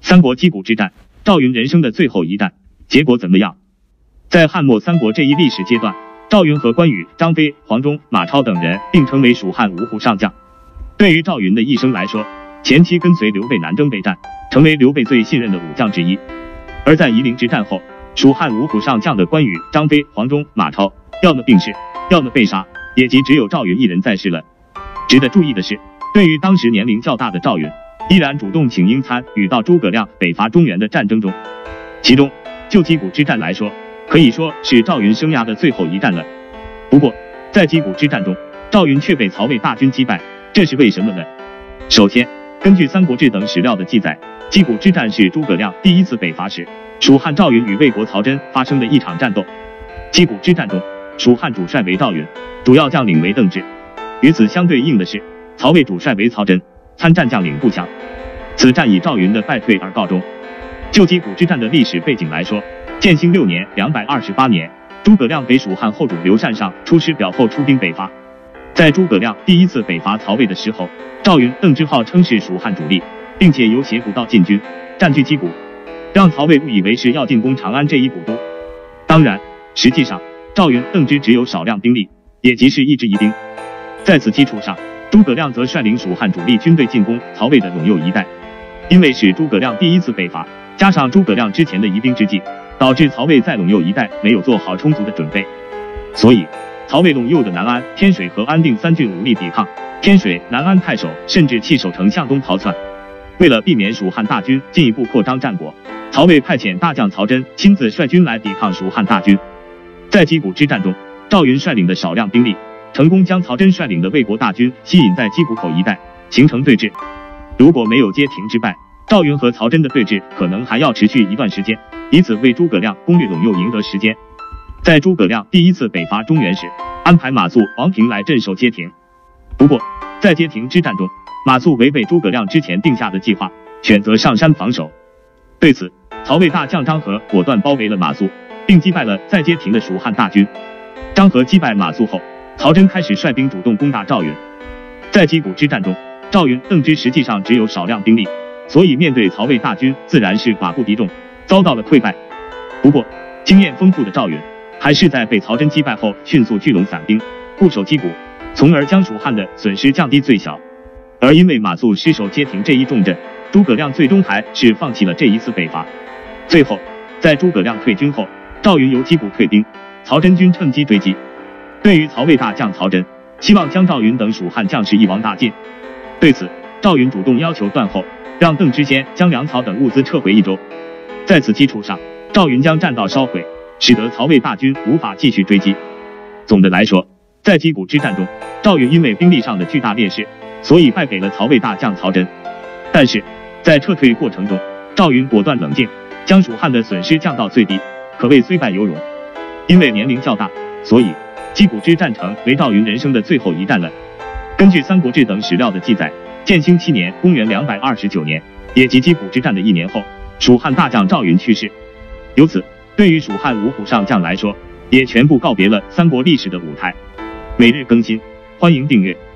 三国击鼓之战，赵云人生的最后一战，结果怎么样？在汉末三国这一历史阶段，赵云和关羽、张飞、黄忠、马超等人并称为蜀汉五虎上将。对于赵云的一生来说，前期跟随刘备南征北战，成为刘备最信任的武将之一。而在夷陵之战后，蜀汉五虎上将的关羽、张飞、黄忠、马超，要么病逝，要么被杀，也即只有赵云一人在世了。值得注意的是，对于当时年龄较大的赵云，依然主动请缨参与到诸葛亮北伐中原的战争中。其中，就击鼓之战来说，可以说是赵云生涯的最后一战了。不过，在击鼓之战中，赵云却被曹魏大军击败，这是为什么呢？首先，根据《三国志》等史料的记载，击鼓之战是诸葛亮第一次北伐时，蜀汉赵云与魏国曹真发生的一场战斗。击鼓之战中，蜀汉主帅为赵云，主要将领为邓芝。与此相对应的是，曹魏主帅为曹真，参战将领不详。此战以赵云的败退而告终。就击鼓之战的历史背景来说，建兴6年228年，诸葛亮给蜀汉后主刘禅上出师表后出兵北伐。在诸葛亮第一次北伐曹魏的时候，赵云、邓芝号称是蜀汉主力，并且由斜谷道进军，占据击鼓，让曹魏误以为是要进攻长安这一古都。当然，实际上赵云、邓芝只有少量兵力，也即是1支1兵。在此基础上，诸葛亮则率领蜀汉主力军队进攻曹魏的陇右一带。因为是诸葛亮第一次北伐，加上诸葛亮之前的疑兵之计，导致曹魏在陇右一带没有做好充足的准备，所以曹魏陇右的南安、天水和安定3郡无力抵抗，天水、南安太守甚至弃守城向东逃窜。为了避免蜀汉大军进一步扩张战果，曹魏派遣大将曹真亲自率军来抵抗蜀汉大军。在击鼓之战中，赵云率领的少量兵力成功将曹真率领的魏国大军吸引在击鼓口一带，形成对峙。如果没有街亭之败，赵云和曹真的对峙可能还要持续一段时间，以此为诸葛亮攻略陇右赢得时间。在诸葛亮第一次北伐中原时，安排马谡、王平来镇守街亭。不过，在街亭之战中，马谡违背诸葛亮之前定下的计划，选择上山防守。对此，曹魏大将张合果断包围了马谡，并击败了在街亭的蜀汉大军。张合击败马谡后，曹真开始率兵主动攻打赵云。在击鼓之战中，赵云、邓芝实际上只有少量兵力，所以面对曹魏大军自然是寡不敌众，遭到了溃败。不过，经验丰富的赵云还是在被曹真击败后迅速聚拢散兵，固守击鼓，从而将蜀汉的损失降低最小。而因为马谡失守街亭这一重镇，诸葛亮最终还是放弃了这一次北伐。最后，在诸葛亮退军后，赵云由击鼓退兵，曹真军趁机追击。对于曹魏大将曹真，希望将赵云等蜀汉将士一网打尽。对此，赵云主动要求断后，让邓芝先将粮草等物资撤回益州。在此基础上，赵云将栈道烧毁，使得曹魏大军无法继续追击。总的来说，在击鼓之战中，赵云因为兵力上的巨大劣势，所以败给了曹魏大将曹真。但是在撤退过程中，赵云果断冷静，将蜀汉的损失降到最低，可谓虽败犹荣。因为年龄较大，所以击鼓之战成为赵云人生的最后一战了。根据《三国志》等史料的记载，建兴7年（公元229年），也即击鼓之战的1年后，蜀汉大将赵云去世。由此，对于蜀汉五虎上将来说，也全部告别了三国历史的舞台。每日更新，欢迎订阅。